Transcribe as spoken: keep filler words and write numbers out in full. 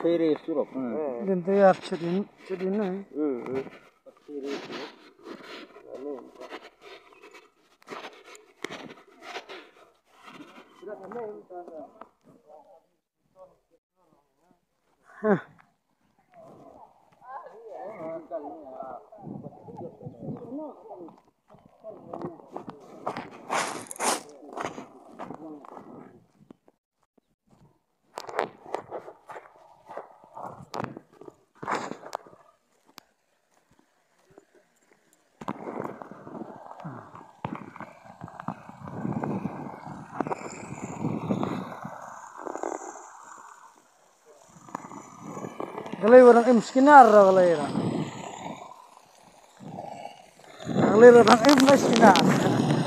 Pachiri surup. Ganti ya cedin cedin na. Hmm. Pachiri surup. Ano? Hah. Galay warang im skinar ra galay ra. Galay warang im skinar.